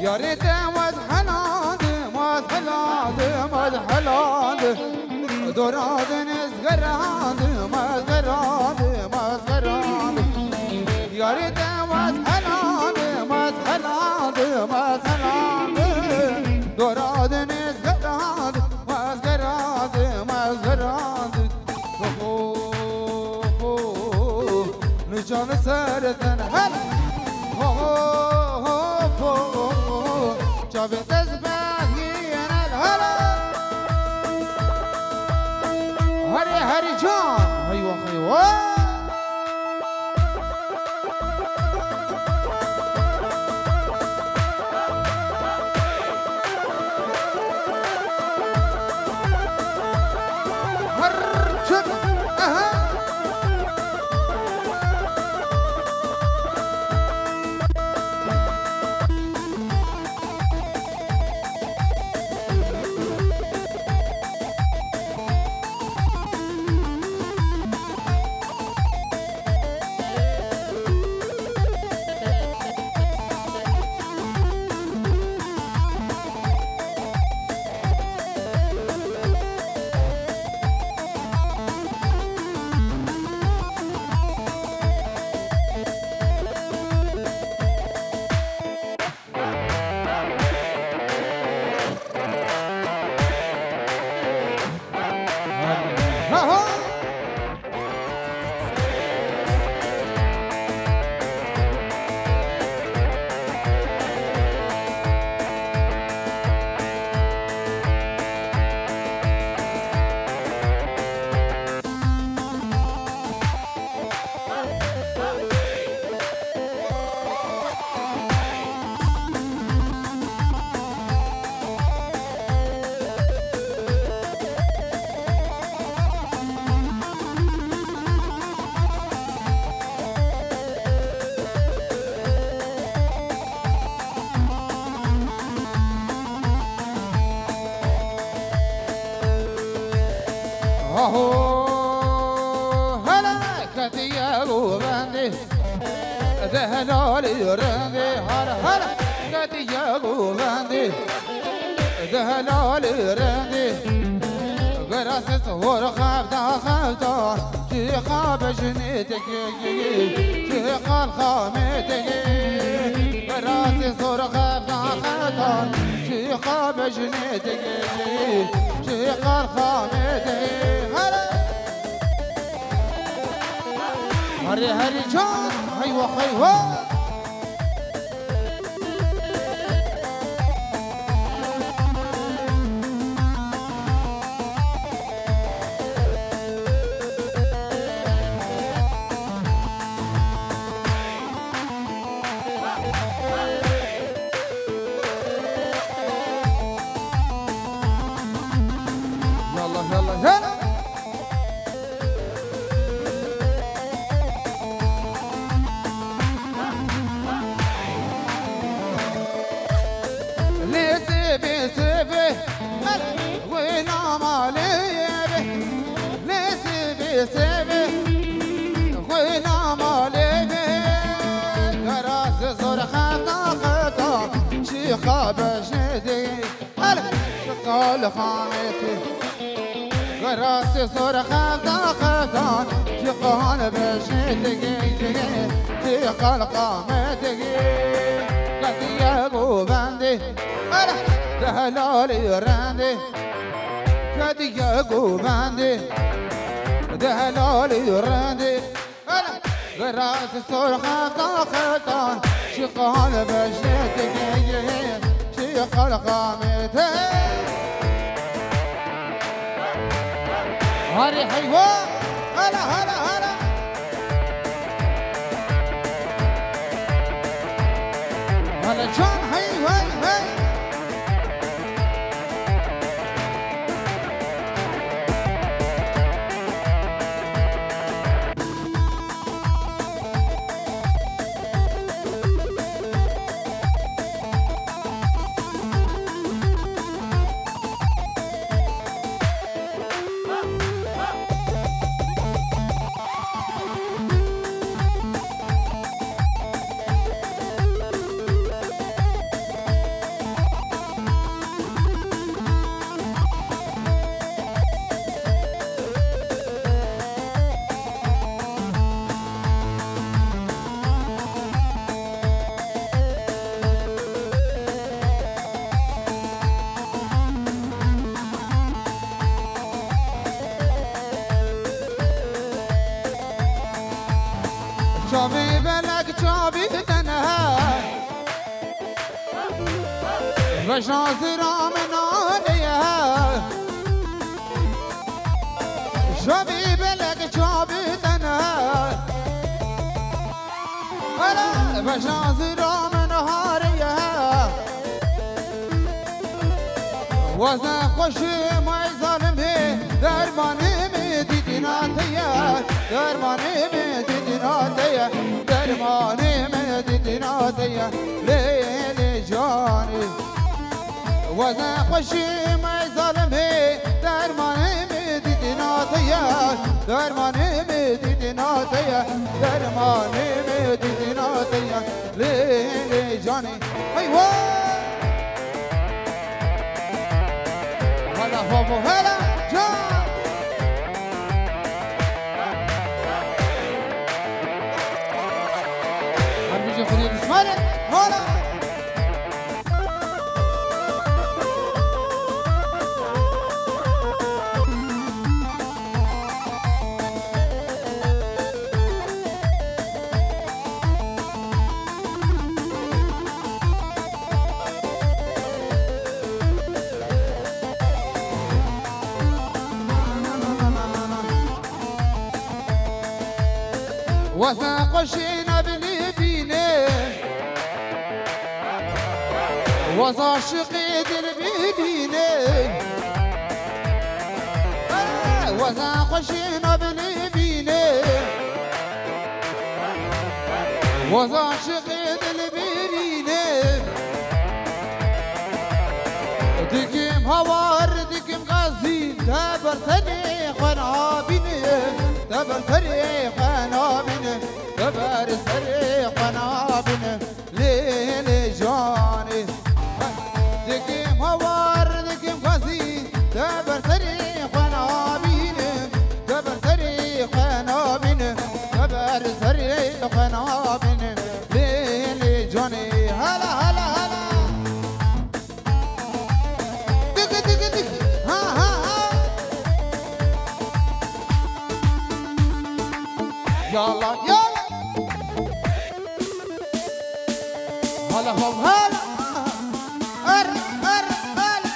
يا ريت مزحلاد مزحلاد مزحلاد دوراد نزغراد مزغراد مزغراد يا ريت مزحلاد مزحلاد مزحلاد دوراد نزغراد مزغراد مزغراد نجان سرتن هلا شاف تسبحين الهلا هري هري جان ايوه ايوه دهلالي رندي هلا هلا قدي ياغو غندي دهلالي رندي غراس صور خابدا خابدا شيخا بجنيتك شيخا الخامتك غراس صور خابدا خابدا شيخا بجنيتك شيخا الخامتك هلا هري هري جان ايوه ايوه يلا يلا يلا شقال خامتي غراسي صور خافتا خافتان شقال بشنتي شقال خامتي قدي ياغو بندي دهلالي رندي قدي ياغو بندي دهلالي رندي غراسي صور خافتا خافتان شقال بشنتي شقال خامتي هاري حيوان هلا هلا هلا هلا جان هي هي هي چابی تنها بشناس رام نانیه شابی بلک چابی تنها بشناس رام نهاریه وزن خوشی مای ظالمه درمانی می دیدی ناتیه درمانی می دیدی ناتیه درمانی می دیدی ناتیه لیلی جانی وزن خوشی مای ظالمه درمانی می دیدی ناتیه درمانی می دیدی ناتیه درمانی می دیدی ناتیه لیلی جانی ایوه هلا بابا هلا جان هر بيجي خذي بسمالك هلا وساقشينا بالبينه وساشقي بالبينه وساقشينا بالبينه وساشقي بالبينه ديكم هوار ديكم غازي دبر ثاني خنابينه دبر ثاني خنابينه دبر ثاني خنابينه ليلي جاني ديكم هوار ديكم غازي دبر ثاني خنابينه دبر ثاني خنابينه دبر ثاني خنابينه ليلي جاني هلا هلا هلا يلا يلا هلا هم هلا هر هر هلا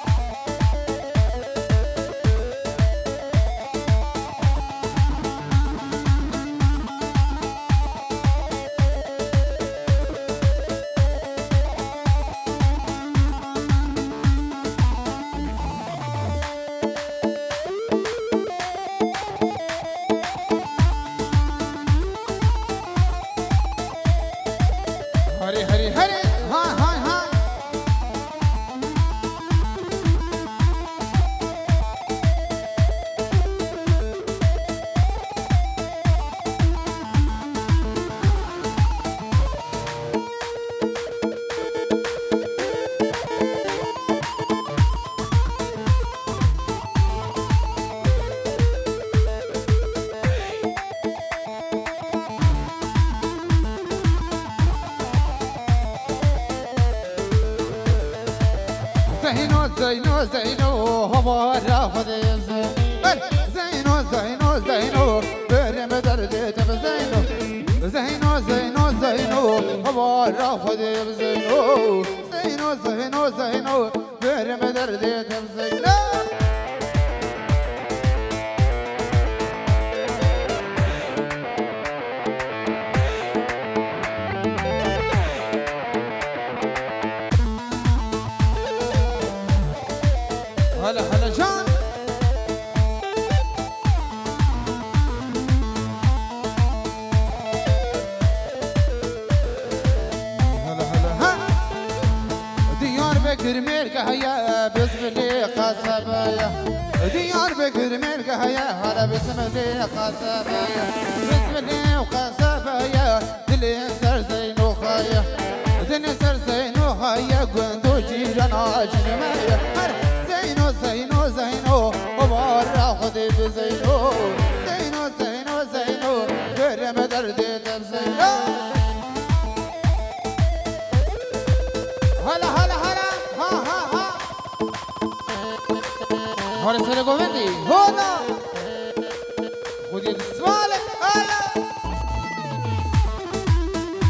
هري هري هري هاي هاي هاي زينو زينو زينو هو راخذ زينو زينو زينو برم درد تب زينو زينو زينو زينو هو راخذ زينو زينو زينو زينو برم درد تب زينو هلا هلا جان هلا هلا ها ديار بكر ملك هيا بسم الله قصبايا ديار بكر ملك هيا هلا بسم الله قصبايا بسم الله قصبايا دلي سر زينو خايا دلي سر زينو خايا قندو جيران اجنمايا زينو زينو زينو وبارا خدي بزينو زينو زينو زينو برم دردي تب زينو هلا هلا هلا ها ها ها هوري سيري قومندي هونا خدي بسوالك هلا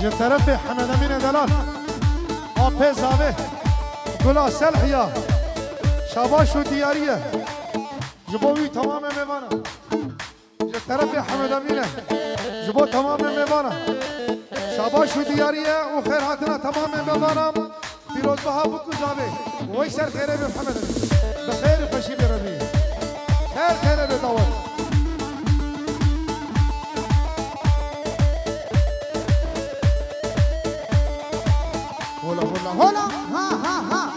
طرف حمد امین دلال آپه زاوه گلا سلحیا شباش و دیاریه جبوی تمام میوانه جه طرف حمد امینه جبو تمام میوانه شباش و دیاریه و خیر هاتنا تمام میوانم پیروز بها بکو زاوه وی سر خیره به حمد امین بخیر خوشی برمی خیر خیره به داود هلا هلا هلا ها ها ها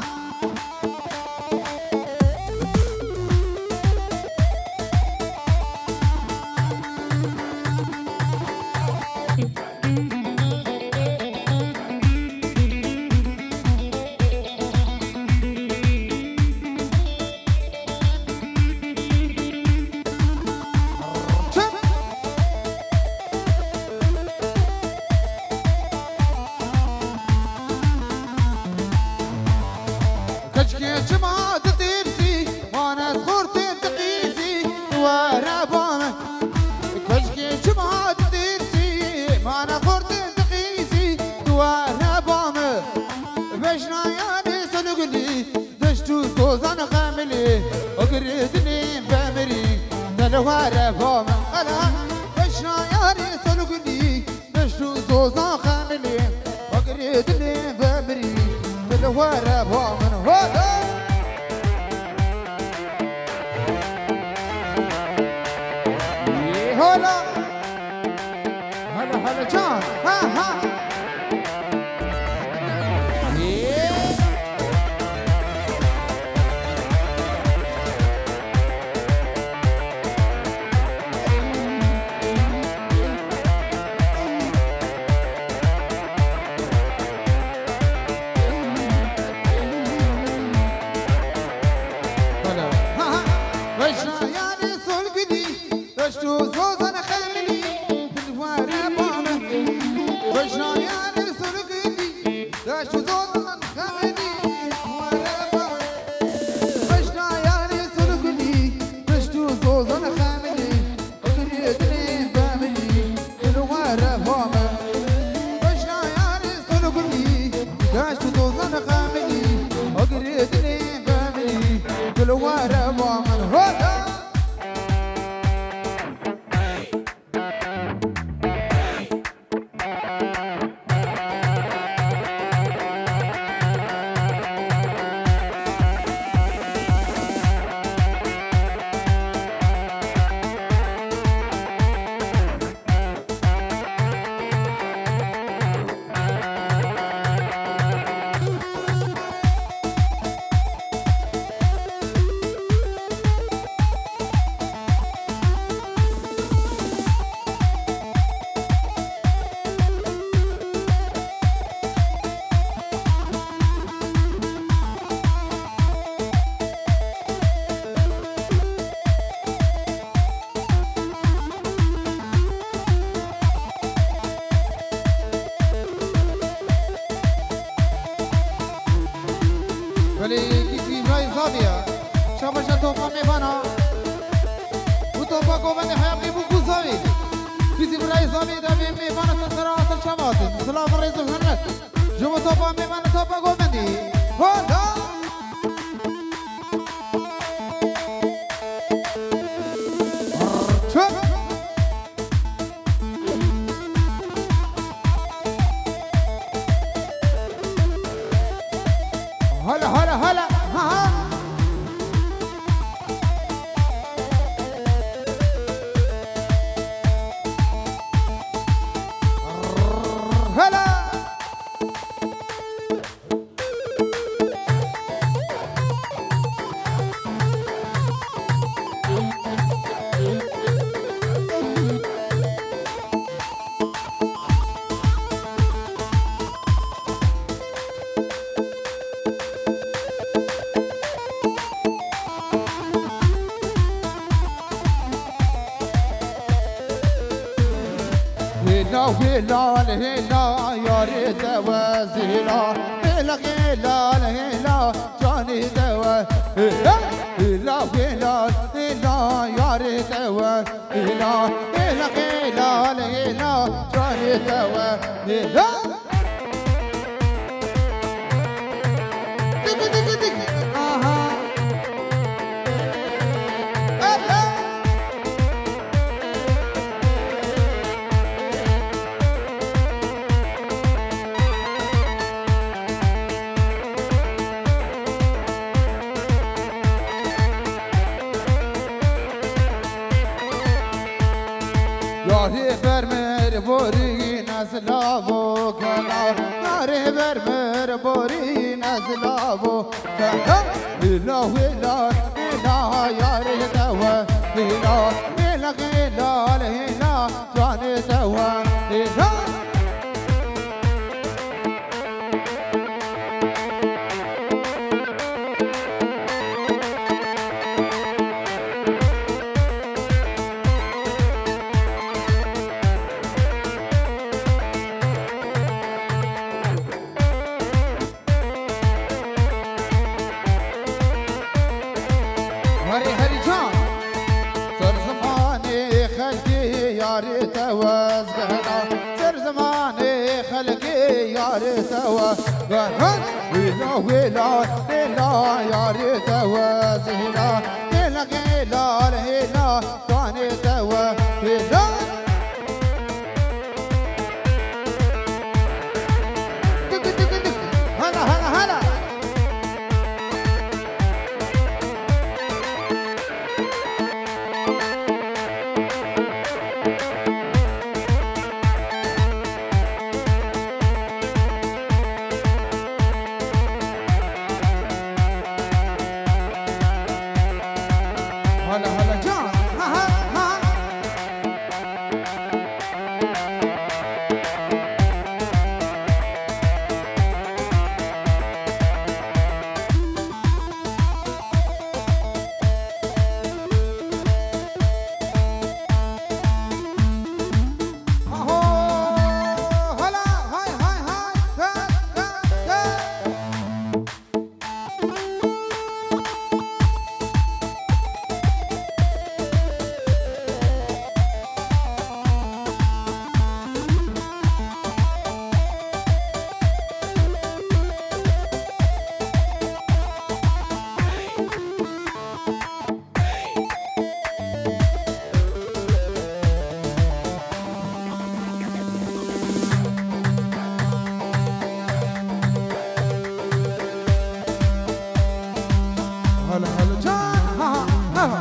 هلا هلا يا ريت وزيلا هلا هلا هلا جان جاني دوا إلا خلال إلا ياري دوا إلا خلال إلا جاني دوا إلا یاری برمر بوری نزلاو کلا یاری برمر بوری نزلاو کلا ایلا ویلا ایلا یاری دوا ایلا ایلا ایلا ایلا جان دوا ایلا هري هري جان صار زماني خلقي ياري تواز قهنا صار زماني خلقي ياري تواز قهنا ويلا ويلا ويلا ياري تواز هلا هلا هلا هلا كاني تواز هلا دق دق دق هلا هلا هلا هلا هلا جان ها ها ها هلا هاي هاي هاي هلا هلا جان ها ها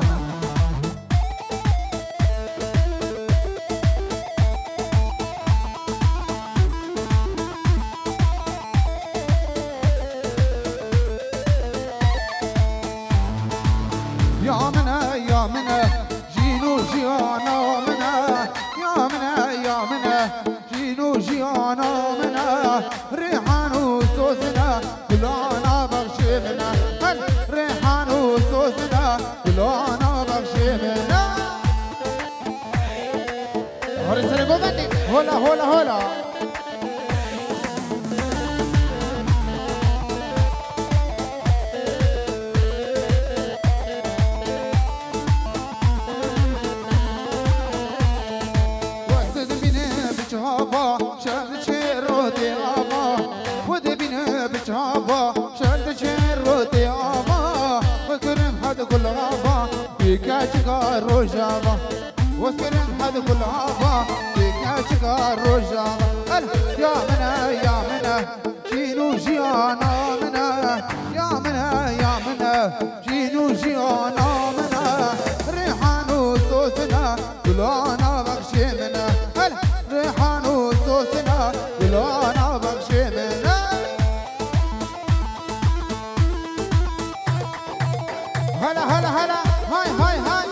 يا منا جينو جيانا منا يا منا جينو جيانا منا ريحان وسوسنا كلانا بغشي منا ريحان وسوسنا كلانا بغشي منا هوري سري بوبندي هولا هولا هولا شل شيرودي آما ودي بينا بجابا شل شيرودي آما وكرم حد كل غابا بيكاشكا روجابا وكرم حد كل غابا بيكاشكا روجابا يا منا جينو جيانا منا يا منا جينو جيانا منا ريحان وسوسنا كلانا بغشي منا ريحان وسوسنا كلانا بغشي منا هلا هلا هلا هاي هاي هاي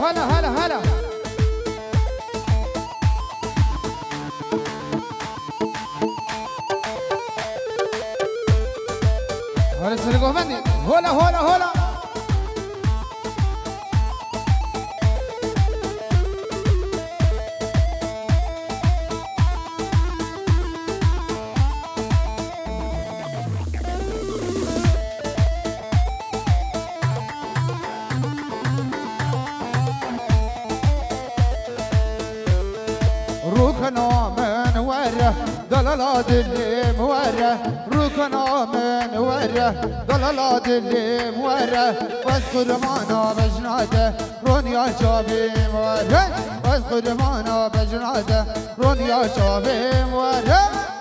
هلا هلا هلا هلا سلقوا فندي هلا هلا هلا ركنا من وره ضلالات اللي موره ركنا من وره ضلالات اللي موره بس قرمانا بجناده رونيا شابي موره بس قرمانا بجناده رونيا شابي موره